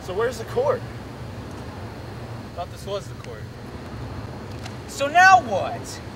So where's the court? Thought this was the court. So now what?